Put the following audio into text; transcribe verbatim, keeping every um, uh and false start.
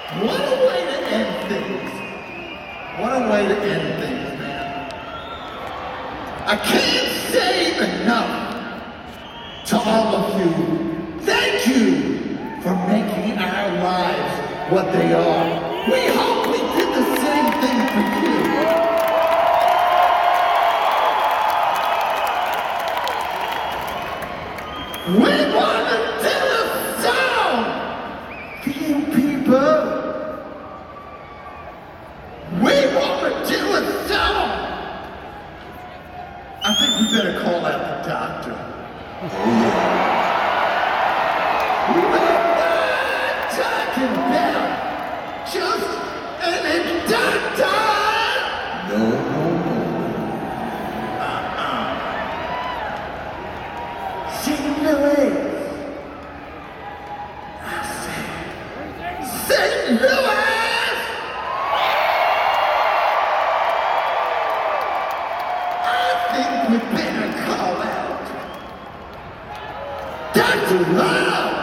What a way to end things. What a way to end things, man. I can't say enough to all of you. Thank you for making our lives what they are. We hope we did the same thing for you. We want to do a song for you people. We want to do a song. I think we better call out the doctor. Oh yeah. We're not talking about just any doctor. No, no, no. Uh-uh. Saint Louis. I said, Saint Louis. I think we better call out Doctor Love!